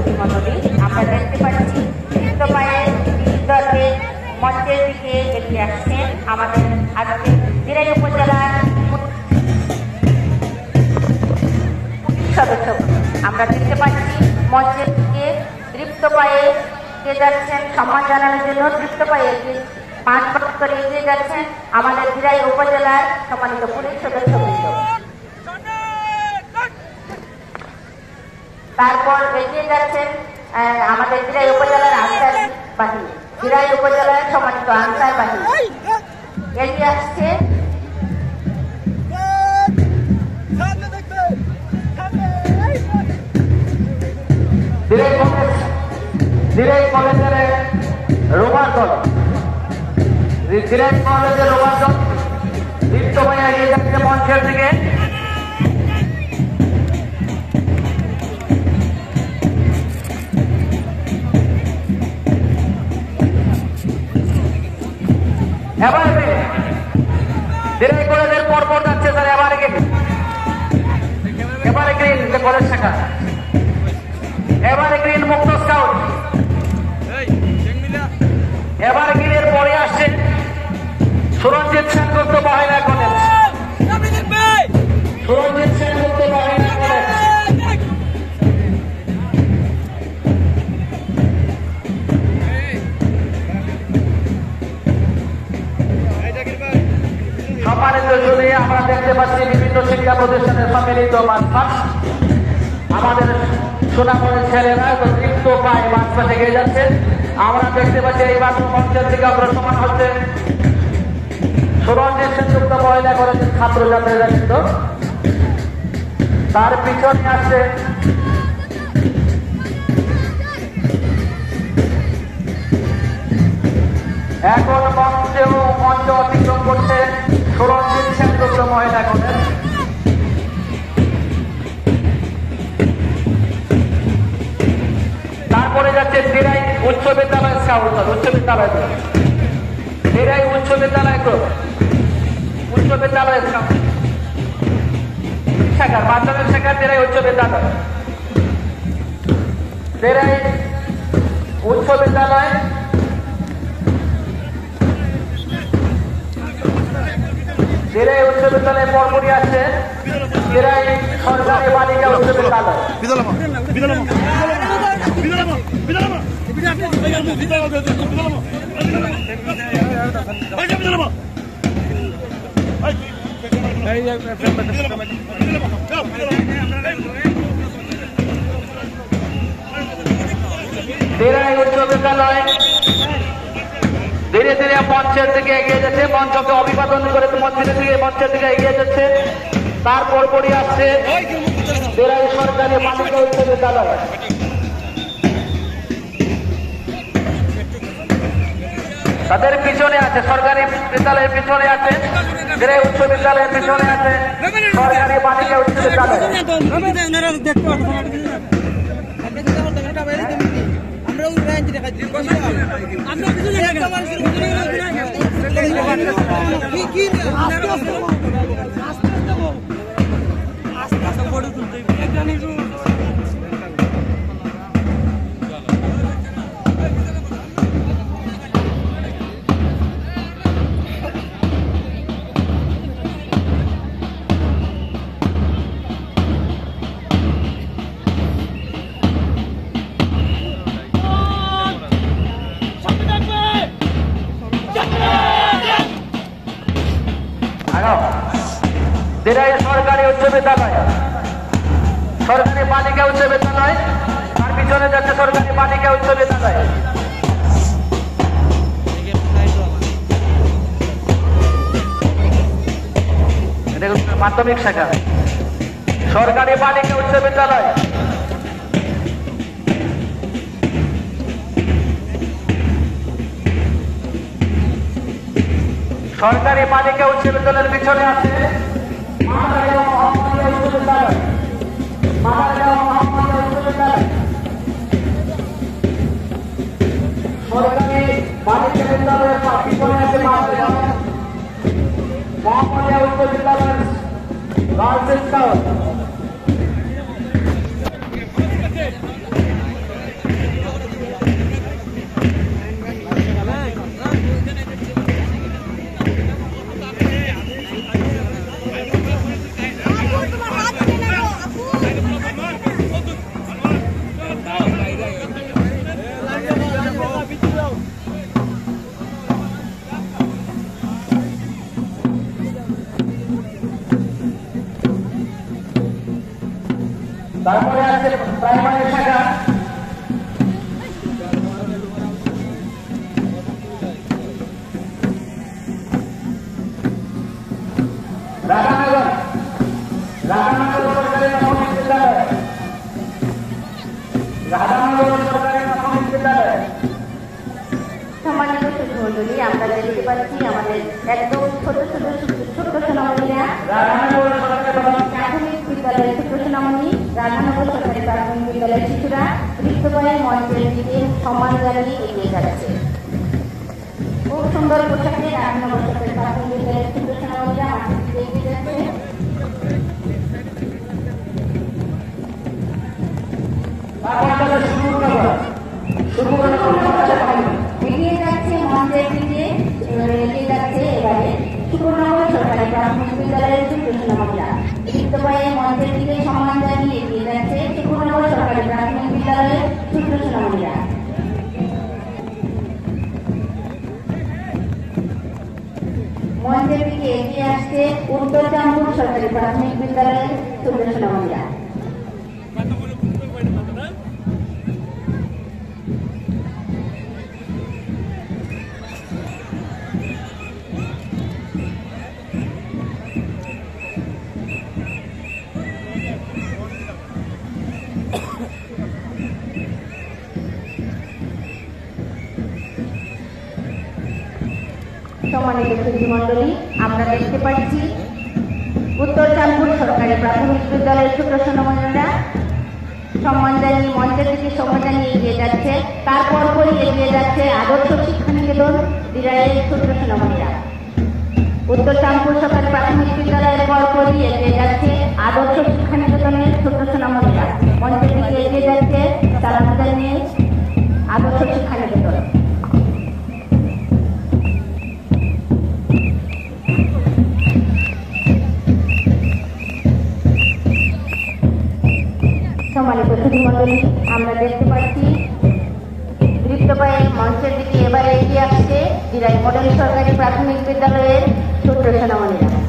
অতিথিমণ্ডলী আমরা দেখতে পাচ্ছি নৃত্য পায়ের দলে মঞ্চের দিকে এগিয়ে আসছেন আমাদের আজকে দিরাই উপজেলার সদস্য। আমরা দেখতে পাচ্ছি মঞ্চের দিকে তৃপ্ত পায়ে এগিয়ে যাচ্ছেন সম্মান জানানোর জন্য তৃপ্ত পায়ে পাঁচ পাঁচ করে এগিয়ে যাচ্ছেন আমাদের দিরাই উপজেলার সম্মানিত পুলিশ সদস্যবৃন্দ। তারপর এগিয়ে যাচ্ছেন আমাদের দিরাই উপজেলার আনসার বাহিনী, দিরাই উপজেলার সম্মানিত আনসার বাহিনী এগিয়ে আসছে। দিরাই কলেজের রোবার দল, দিরাই কলেজের রোবার দল দীপ্ত ভাই এগিয়ে যাচ্ছে মঞ্চের দিকে। এবার দিরাই কলেজের পরপর যাচ্ছে স্যার এবারে গ্রিন কলেজ শাখা, এবারে গ্রিন মুক্ত স্কাউট, এবারে গ্রিনের পরে আসছে সুরঞ্জিত সেনগুপ্ত মহিলা কলেজ, সুরঞ্জিত সেনগুপ্ত মহিলা কলেজ। সম্মানিত জুড়ে আমরা দেখতে পাচ্ছি বিভিন্ন শিক্ষা প্রতিষ্ঠানের সম্মিলিত মাঠ। আমাদের সোনামণির ছেলেরা তৃপ্ত পায় মাঠ পাশে এগিয়ে যাচ্ছে। আমরা দেখতে পাচ্ছি এই মাঠ মঞ্চের দিকে অগ্রসর হচ্ছে সুরঞ্জিত সেনগুপ্ত মহিলা কলেজের ছাত্র ছাত্রীরা, কিন্তু তার পিছনে আসছে এখন মঞ্চ অতিক্রম করছে সুরঞ্জিত সেনগুপ্ত মহিলা কলেজ। তারপরে যাচ্ছে দিরাই উচ্চ বিদ্যালয় স্কাউট, উচ্চ বিদ্যালয় দিরাই উচ্চ বিদ্যালয় উচ্চ বিদ্যালয় স্কাউট শাখার মাধ্যমিক শাখার দিরাই উচ্চ বিদ্যালয়, দিরাই উচ্চ বিদ্যালয় দিরাই উচ্চ বিদ্যালয়ে পরপরই আছে দিরাই সরকারি বালিকা উচ্চ বিদ্যালয়। দিরাই উচ্চ বিদ্যালয় ধীরে ধীরে মঞ্চের দিকে এগিয়ে যাচ্ছে, মঞ্চকে অভিবাদন করে মঞ্চের দিকে এগিয়ে যাচ্ছে। তারপর পরই আসছে দিরাই সরকারি বালিকা উচ্চ বিদ্যালয়। তাদের পিছনে আছে সরকারি বিদ্যালয়ের পিছনে আছে দিরাই উচ্চ বিদ্যালয়ের পিছনে আছে সরকারি বালিকা উচ্চ বিদ্যালয়। দিরাই সরকারি উচ্চ বিদ্যালয়, সরকারি বালিকা উচ্চ বিদ্যালয়, তার পিছনে যাচ্ছে সরকারি বালিকা উচ্চ বিদ্যালয়। মাধ্যমিক শাখা সরকারি বালিকা উচ্চ বিদ্যালয়। সরকারি বালিকা উচ্চ বিদ্যালয়ের পিছনে আছে সরকারি বালিকা বিদ্যালয়ের পিছনে আছে মহামারিয়া উচ্চ বিদ্যালয়ের গার্লস স্কাউট। যাচ্ছে প্রাইমারি শাখা। রাধানগর সরকারি প্রাথমিক বিদ্যালয়, রাধানগর সরকারি প্রাথমিক বিদ্যালয়। সম্মানিত সুধীমণ্ডলী, আমরা দেখতে পাচ্ছি আমাদের একদম ছোট সোনামণিরা প্রাথমিক বিদ্যালয়ের ছোট সোনামণি, রাধানগর সরকারি প্রাথমিক বিদ্যালয়ের শিশুরা নৃত্য পায়ে মঞ্চের দিকে সম্মান জানিয়ে এগিয়ে যাচ্ছে। খুব সুন্দর পোশাকে রাধানগর সরকারি প্রাথমিক বিদ্যালয়ের ছোট সোনামণিরা মাঠের দিকে এগিয়ে যাচ্ছে। এগিয়ে যাচ্ছে মঞ্চের দিকে, এগিয়ে যাচ্ছে এবারে সুবর্ণনগর সরকারি প্রাথমিক বিদ্যালয়ের ছোট সোনামণিরা নৃত্য পায়ে মঞ্চের দিকে সম্মান জানিয়ে এগিয়ে যাচ্ছে সুবর্ণনগর সরকারি প্রাথমিক বিদ্যালয়ের ছোট সোনামণিরা। মঞ্চের দিকে এগিয়ে আসছে উত্তর চাঁদপুর সরকারি প্রাথমিক বিদ্যালয়ের ছোট সোনামণিরা। সম্মানিত সুধীমণ্ডলী, আমরা দেখতে পাচ্ছি উত্তর চাঁদপুর সরকারি প্রাথমিক বিদ্যালয়ের ছোট সোনামণিরা সম্মান জানিয়ে মঞ্চের দিকে সম্মান জানিয়ে এগিয়ে যাচ্ছে। তারপর পরই এগিয়ে যাচ্ছে আদর্শ শিক্ষানিকেতন দিরাইয়ের ছোট সোনামণিরা। উত্তর চাঁদপুর সরকারি প্রাথমিক বিদ্যালয়ের পরপরই এগিয়ে যাচ্ছে আদর্শ শিক্ষানিকেতনের ছোট সোনামণিরা। মঞ্চের দিকে এগিয়ে যাচ্ছে সালাম জানিয়ে আদর্শ শিক্ষানিকেতন। সম্মানিত সুধীমণ্ডলী, আমরা দেখতে পাচ্ছি নৃত্য পায়ে মঞ্চের দিকে এবারে এগিয়ে আসছে দিরাই মডেল সরকারি প্রাথমিক বিদ্যালয়ের ছোট সোনামণিরা।